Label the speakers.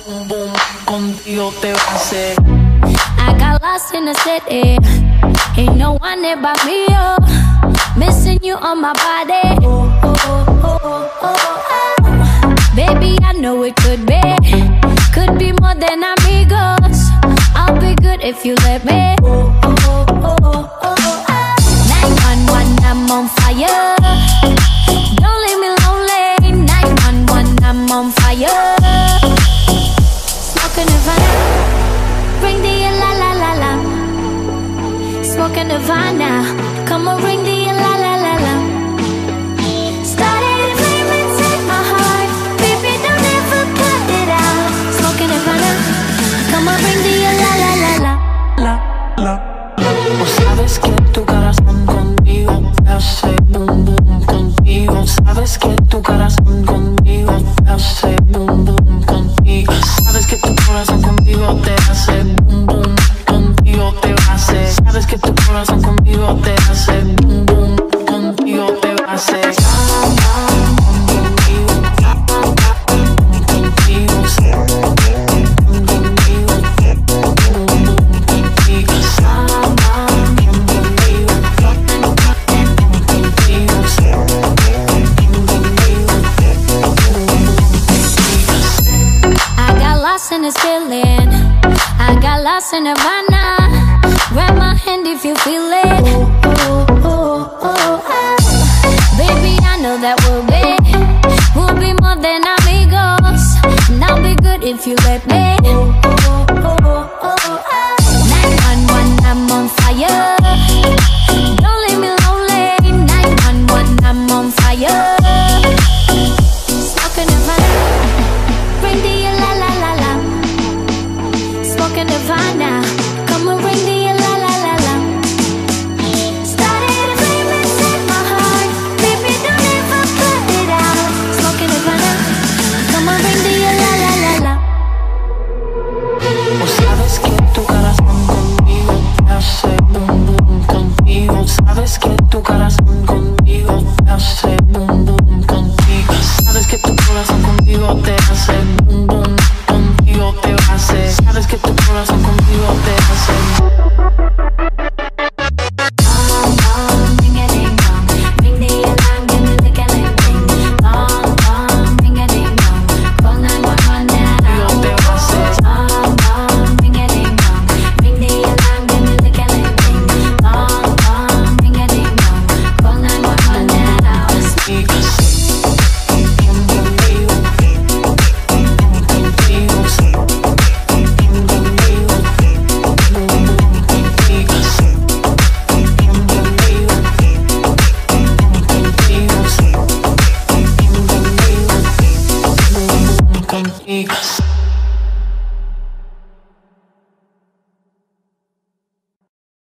Speaker 1: Boom, boom, contigo te va a hacer.
Speaker 2: I got lost in the city. Ain't no one there but me, oh. Missing you on my body. Oh, oh, oh, oh, oh, oh. Baby, I know it could be more than amigos. I'll be good if you let me. Oh, oh, oh, oh, oh, oh. 911, I'm on fire. Don't leave me lonely. 911, I'm on fire. Smoking Havana, bring the la la la la. Smoking Havana, come on, ring the la la la la. Started a flame inside my heart, baby, don't ever cut it out. Smoking Havana, come on, ring the la la la la.
Speaker 1: O sabes que tu corazón conmigo te hace boom boom contigo. Sabes que tu corazón conmigo te hace boom boom contigo. Sabes que tu corazón conmigo te hace boom boom contigo te va a hacer. Sabes que tu corazón conmigo te hace boom boom contigo te va a hacer.
Speaker 2: In this feeling, I got lost in Havana. Grab my hand if you feel it. Oh, oh, oh, oh, oh. Baby, I know that we'll be more than amigos. And I'll be good if you let me. Oh, oh, oh, oh, oh, oh. 911, I'm on fire. Don't leave me lonely. 911, I'm on fire. Smoking Havana, bring the la la la la. Smoking Havana, come and ring the la la la la. Started a flame inside my heart, baby, don't ever cut it out. Smoking Havana, come and ring the la la la la.
Speaker 1: O sabes que tu corazón conmigo te hace boom boom contigo. Sabes que tu corazón conmigo te hace boom boom contigo. Sabes que tu corazón conmigo te hace boom boom contigo te va a hacer. Sabes que tu corazón conmigo te hace. Contigo.